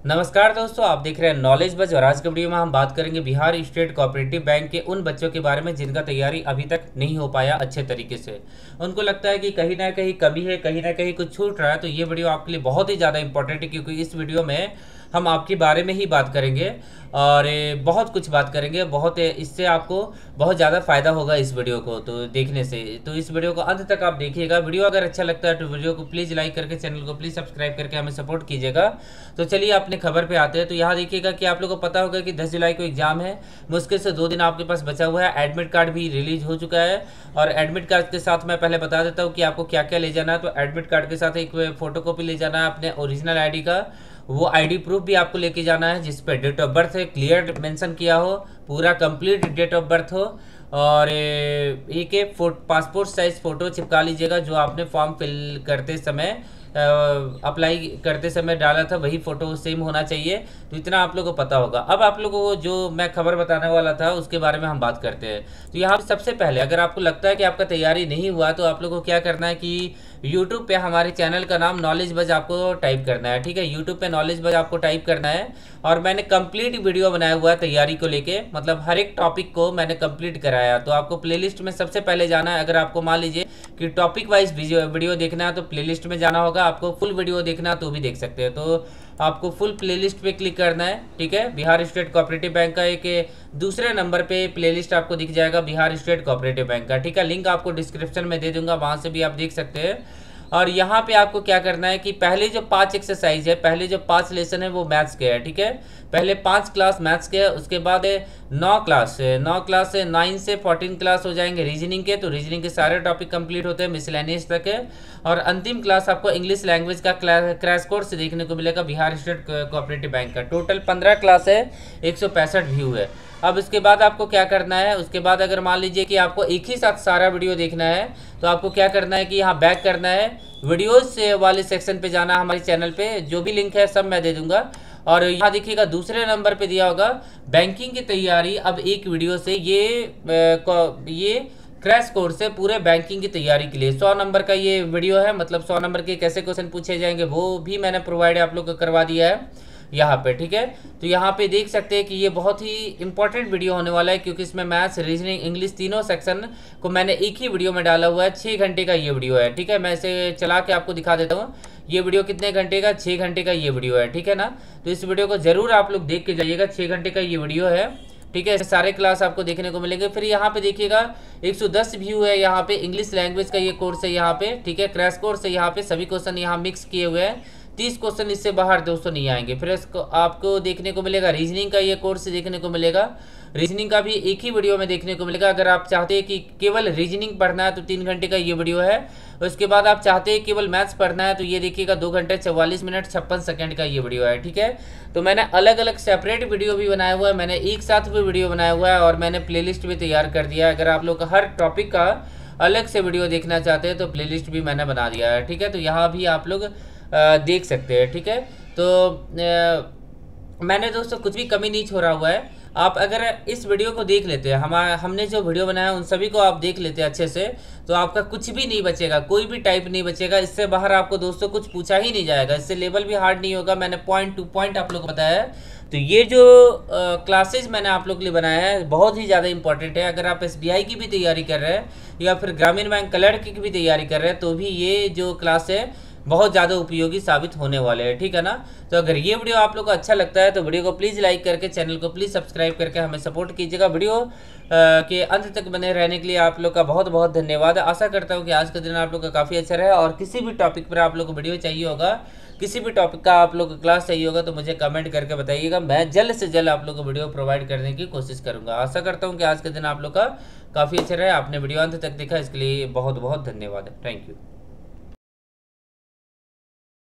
नमस्कार दोस्तों, आप देख रहे हैं नॉलेज बज और आज के वीडियो में हम बात करेंगे बिहार स्टेट कोऑपरेटिव बैंक के उन बच्चों के बारे में जिनका तैयारी अभी तक नहीं हो पाया अच्छे तरीके से। उनको लगता है कि कहीं ना कहीं कमी है, कहीं ना कहीं कुछ छूट रहा है। तो ये वीडियो आपके लिए बहुत ही ज़्यादा इंपॉर्टेंट है क्योंकि इस वीडियो में हम आपके बारे में ही बात करेंगे और बहुत कुछ बात करेंगे। इससे आपको बहुत ज़्यादा फ़ायदा होगा इस वीडियो को तो देखने से। तो इस वीडियो को अंत तक आप देखिएगा। वीडियो अगर अच्छा लगता है तो वीडियो को प्लीज़ लाइक करके, चैनल को प्लीज़ सब्सक्राइब करके हमें सपोर्ट कीजिएगा। तो चलिए अपने खबर पे आते हैं। तो यहाँ देखिएगा कि आप लोगों को पता होगा कि 10 जुलाई को एग्जाम है। मुश्किल से 2 दिन आपके पास बचा हुआ है। एडमिट कार्ड भी रिलीज हो चुका है और एडमिट कार्ड के साथ मैं पहले बता देता हूँ कि आपको क्या क्या ले जाना है। तो एडमिट कार्ड के साथ एक फोटोकॉपी ले जाना है अपने ओरिजिनल आईडी का। वो आईडी प्रूफ भी आपको लेके जाना है जिस पे डेट ऑफ बर्थ है क्लियर मेंशन किया हो, पूरा कंप्लीट डेट ऑफ बर्थ हो। और एक पासपोर्ट साइज फ़ोटो चिपका लीजिएगा जो आपने फॉर्म फिल करते समय अप्लाई करते समय डाला था, वही फ़ोटो सेम होना चाहिए। तो इतना आप लोगों को पता होगा। अब आप लोगों को जो मैं खबर बताने वाला था उसके बारे में हम बात करते हैं। तो यहाँ सबसे पहले अगर आपको लगता है कि आपका तैयारी नहीं हुआ तो आप लोगों को क्या करना है कि यूट्यूब पे हमारे चैनल का नाम नॉलेज बज आपको टाइप करना है। ठीक है, यूट्यूब पे नॉलेज बज आपको टाइप करना है और मैंने कंप्लीट वीडियो बनाया हुआ है तैयारी को लेके, मतलब हर एक टॉपिक को मैंने कंप्लीट कराया। तो आपको प्लेलिस्ट में सबसे पहले जाना है। अगर आपको मान लीजिए कि टॉपिक वाइज वीडियो देखना है तो प्लेलिस्ट में जाना होगा। आपको फुल वीडियो देखना है तो भी देख सकते हैं। तो आपको फुल प्लेलिस्ट पे क्लिक करना है। ठीक है, बिहार स्टेट कोऑपरेटिव बैंक का एक दूसरे नंबर पे प्लेलिस्ट आपको दिख जाएगा बिहार स्टेट कोऑपरेटिव बैंक का। ठीक है, लिंक आपको डिस्क्रिप्शन में दे दूंगा, वहाँ से भी आप देख सकते हैं। और यहाँ पे आपको क्या करना है कि पहले जो 5 एक्सरसाइज है, पहले जो 5 लेसन है वो मैथ्स के है। ठीक है, पहले 5 क्लास मैथ्स के है, उसके बाद 9 क्लास है। 9 क्लास से 9 से 14 क्लास हो जाएंगे रीजनिंग के। तो रीजनिंग के सारे टॉपिक कंप्लीट होते हैं, मिसलेनियस तक है। और अंतिम क्लास आपको इंग्लिश लैंग्वेज का क्रैश कोर्स देखने को मिलेगा बिहार स्टेट कोऑपरेटिव बैंक का। टोटल 15 क्लास है, 165 व्यू है। अब इसके बाद आपको क्या करना है, उसके बाद अगर मान लीजिए कि आपको एक ही साथ सारा वीडियो देखना है तो आपको क्या करना है कि यहाँ बैक करना है, वीडियोस वाले सेक्शन पे जाना है। हमारे चैनल पे जो भी लिंक है सब मैं दे दूंगा। और यहाँ देखिएगा दूसरे नंबर पे दिया होगा बैंकिंग की तैयारी। अब एक वीडियो से ये क्रैश कोर्स है पूरे बैंकिंग की तैयारी के लिए। 100 नंबर का ये वीडियो है, मतलब 100 नंबर के कैसे क्वेश्चन पूछे जाएंगे वो भी मैंने प्रोवाइड आप लोग को करवा दिया है यहाँ पे। ठीक है, तो यहाँ पे देख सकते हैं कि ये बहुत ही इंपॉर्टेंट वीडियो होने वाला है क्योंकि इसमें मैथ्स, रीजनिंग, इंग्लिश तीनों सेक्शन को मैंने एक ही वीडियो में डाला हुआ है। 6 घंटे का ये वीडियो है। ठीक है, मैं इसे चला के आपको दिखा देता हूँ। ये वीडियो कितने घंटे का, 6 घंटे का ये वीडियो है। ठीक है ना, तो इस वीडियो को जरूर आप लोग देख के जाइएगा। 6 घंटे का ये वीडियो है। ठीक है, सारे क्लास आपको देखने को मिलेंगे। फिर यहाँ पे देखिएगा 110 व्यू है। यहाँ पे इंग्लिश लैंग्वेज का ये कोर्स है यहाँ पे। ठीक है, क्रैश कोर्स है यहाँ पे। सभी क्वेश्चन यहाँ मिक्स किए हुए हैं। 30 क्वेश्चन इससे बाहर दोस्तों नहीं आएंगे। फिर इसको आपको देखने को मिलेगा रीजनिंग का ये कोर्स देखने को मिलेगा। रीजनिंग का भी एक ही वीडियो में देखने को मिलेगा। अगर आप चाहते हैं कि केवल रीजनिंग पढ़ना है तो 3 घंटे का ये वीडियो है। उसके बाद आप चाहते हैं केवल मैथ्स पढ़ना है तो ये देखिएगा 2 घंटे 44 मिनट 56 सेकंड का ये वीडियो है। ठीक है, तो मैंने अलग अलग सेपरेट वीडियो भी बनाया हुआ है, मैंने एक साथ भी वीडियो बनाया हुआ है और मैंने प्लेलिस्ट भी तैयार कर दिया है। अगर आप लोग हर टॉपिक का अलग से वीडियो देखना चाहते हैं तो प्लेलिस्ट भी मैंने बना दिया है। ठीक है, तो यहाँ भी आप लोग देख सकते हैं। ठीक है, तो मैंने दोस्तों कुछ भी कमी नहीं छोड़ा हुआ है। आप अगर इस वीडियो को देख लेते हैं, हमने जो वीडियो बनाया उन सभी को आप देख लेते हैं अच्छे से, तो आपका कुछ भी नहीं बचेगा, कोई भी टाइप नहीं बचेगा। इससे बाहर आपको दोस्तों कुछ पूछा ही नहीं जाएगा। इससे लेवल भी हार्ड नहीं होगा। मैंने पॉइंट टू पॉइंट आप लोग को बताया है। तो ये जो क्लासेज मैंने आप लोग के लिए बनाया है बहुत ही ज़्यादा इंपॉर्टेंट है। अगर आप SBI की भी तैयारी कर रहे हैं या फिर ग्रामीण बैंक क्लर्क की भी तैयारी कर रहे हैं तो भी ये जो क्लास है बहुत ज़्यादा उपयोगी साबित होने वाले हैं। ठीक है ना, तो अगर ये वीडियो आप लोग को अच्छा लगता है तो वीडियो को प्लीज़ लाइक करके, चैनल को प्लीज़ सब्सक्राइब करके हमें सपोर्ट कीजिएगा। वीडियो के अंत तक बने रहने के लिए आप लोग का बहुत बहुत धन्यवाद। आशा करता हूँ कि आज का दिन आप लोग का काफ़ी अच्छा रहा। और किसी भी टॉपिक पर आप लोग को वीडियो चाहिए होगा, किसी भी टॉपिक का आप लोग को क्लास चाहिए होगा तो मुझे कमेंट करके बताइएगा। मैं जल्द से जल्द आप लोग को वीडियो प्रोवाइड करने की कोशिश करूँगा। आशा करता हूँ कि आज का दिन आप लोग का काफ़ी अच्छा रहा। आपने वीडियो अंत तक देखा, इसके लिए बहुत बहुत धन्यवाद। Thank you.